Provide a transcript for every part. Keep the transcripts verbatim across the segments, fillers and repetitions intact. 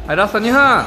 はい、ラストにふん。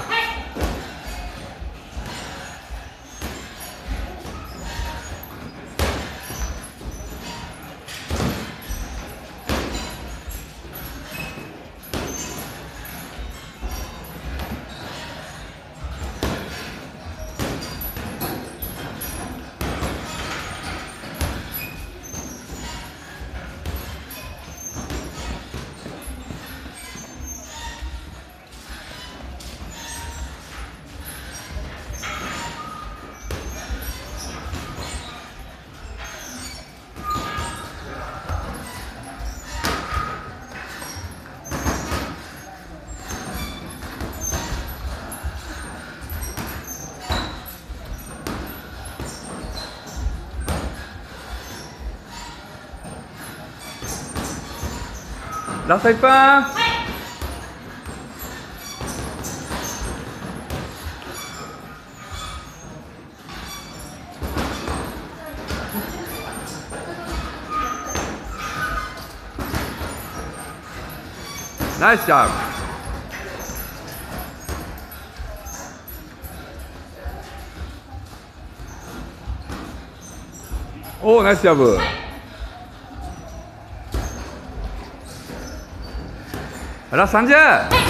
ラストいっぷん。ナイスジャンプ。おお、ナイスジャブ。ラストさんじゅう。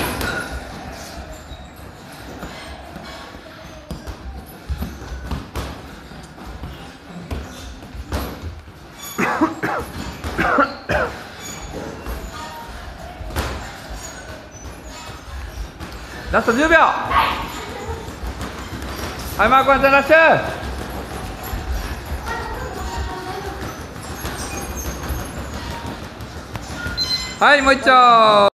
ラストじゅうびょう。はい、マークワンちゃんラッシュ。はい、もう一丁。